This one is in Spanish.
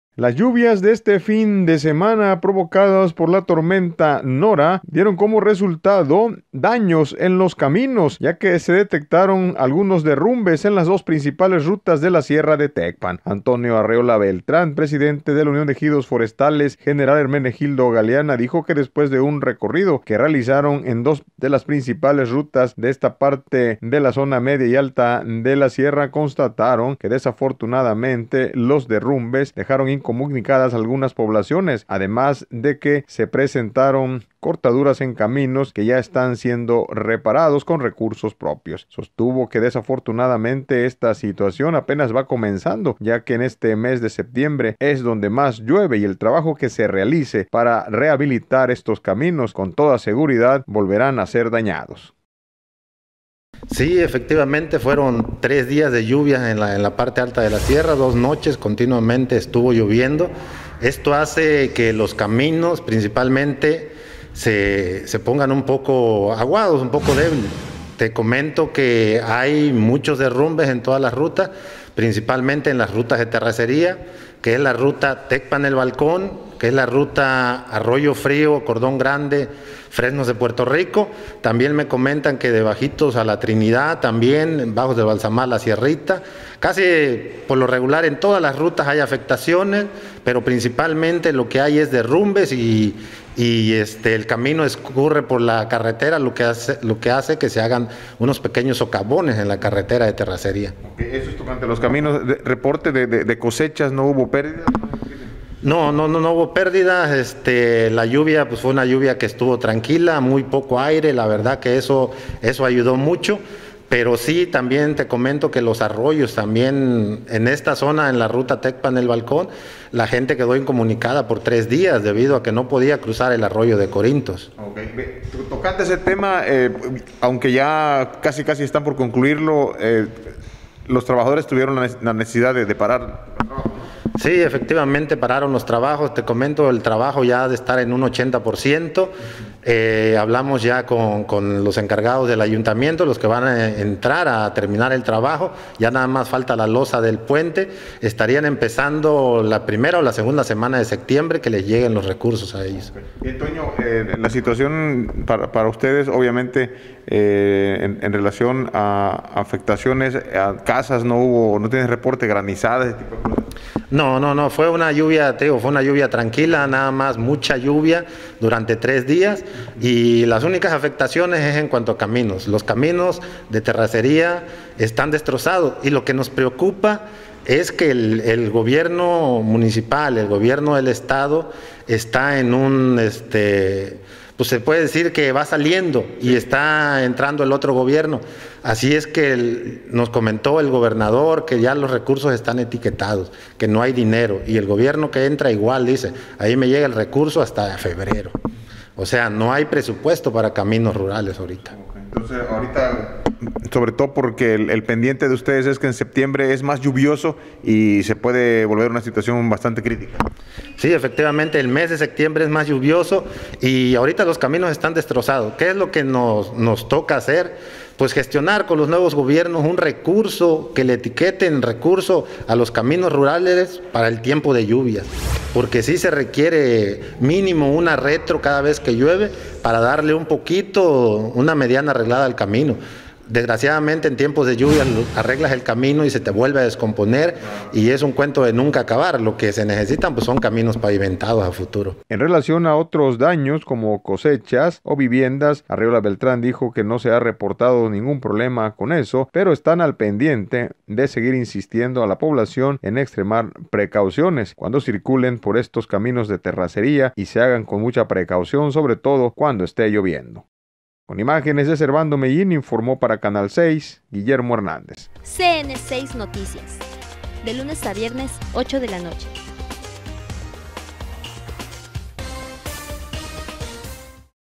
Las lluvias de este fin de semana provocadas por la tormenta Nora dieron como resultado daños en los caminos, ya que se detectaron algunos derrumbes en las dos principales rutas de la Sierra de Tecpan. Antonio Arreola Beltrán, presidente de la Unión de Ejidos Forestales, general Hermenegildo Galeana, dijo que después de un recorrido que realizaron en dos de las principales rutas de esta parte de la zona media y alta de la sierra, constataron que desafortunadamente los derrumbes dejaron incomunicadas algunas poblaciones, además de que se presentaron cortaduras en caminos que ya están siendo reparados con recursos propios. Sostuvo que desafortunadamente esta situación apenas va comenzando, ya que en este mes de septiembre es donde más llueve y el trabajo que se realice para rehabilitar estos caminos con toda seguridad volverán a ser dañados. Sí, efectivamente fueron 3 días de lluvia en la parte alta de la sierra, 2 noches continuamente estuvo lloviendo. Esto hace que los caminos principalmente se pongan un poco aguados, un poco débiles. Te comento que hay muchos derrumbes en todas las rutas, principalmente en las rutas de terracería, que es la ruta Tecpan El Balcón, que es la ruta Arroyo Frío, Cordón Grande, Fresnos de Puerto Rico. También me comentan que de Bajitos a la Trinidad, también Bajos de Balsamar, la Sierrita. Casi por lo regular en todas las rutas hay afectaciones, pero principalmente lo que hay es derrumbes y el camino escurre por la carretera, lo que hace que se hagan unos pequeños socavones en la carretera de terracería. Okay, eso es tocante a los caminos. Reporte de cosechas, ¿no hubo pérdidas? No hubo pérdidas. La lluvia pues fue una lluvia que estuvo tranquila, muy poco aire, la verdad que eso ayudó mucho. Pero sí, también te comento que los arroyos también en esta zona, en la ruta Tecpan El Balcón, la gente quedó incomunicada por 3 días debido a que no podía cruzar el arroyo de Corintos. Okay. Tocante ese tema, aunque ya casi están por concluirlo, los trabajadores tuvieron la necesidad de parar. Sí, efectivamente pararon los trabajos. Te comento, el trabajo ya ha de estar en un 80%. Hablamos ya con los encargados del ayuntamiento, los que van a entrar a terminar el trabajo. Ya nada más falta la losa del puente. Estarían empezando la primera o la segunda semana de septiembre que les lleguen los recursos a ellos. Bien, Toño, la situación para ustedes, obviamente, en relación a afectaciones a casas, no tienes reporte granizadas, ese tipo de cosas. No, fue una lluvia, te digo, fue una lluvia tranquila, nada más mucha lluvia durante 3 días y las únicas afectaciones es en cuanto a caminos. Los caminos de terracería están destrozados y lo que nos preocupa es que el gobierno municipal, el gobierno del estado está en un, pues se puede decir que va saliendo y está entrando el otro gobierno. Así es que nos comentó el gobernador que ya los recursos están etiquetados, que no hay dinero y el gobierno que entra igual dice, ahí me llega el recurso hasta febrero. O sea, no hay presupuesto para caminos rurales ahorita. Entonces, ahorita, sobre todo porque el pendiente de ustedes es que en septiembre es más lluvioso y se puede volver una situación bastante crítica. Sí, efectivamente, el mes de septiembre es más lluvioso y ahorita los caminos están destrozados. ¿Qué es lo que nos toca hacer? Pues gestionar con los nuevos gobiernos un recurso, que le etiqueten recurso a los caminos rurales para el tiempo de lluvias, porque sí se requiere mínimo una retro cada vez que llueve para darle un poquito, una mediana arreglada al camino. Desgraciadamente en tiempos de lluvia arreglas el camino y se te vuelve a descomponer y es un cuento de nunca acabar. Lo que se necesitan pues son caminos pavimentados a futuro. En relación a otros daños como cosechas o viviendas, Arreola Beltrán dijo que no se ha reportado ningún problema con eso, pero están al pendiente de seguir insistiendo a la población en extremar precauciones cuando circulen por estos caminos de terracería y se hagan con mucha precaución, sobre todo cuando esté lloviendo. Con imágenes de Servando Mellín, informó para Canal 6, Guillermo Hernández. CN6 Noticias, de lunes a viernes, 8 de la noche.